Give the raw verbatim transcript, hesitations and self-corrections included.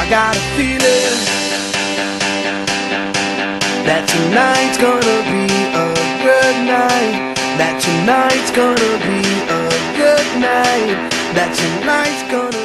I got a feeling that tonight's gonna be a good night. That tonight's gonna be a good night. That tonight's gonna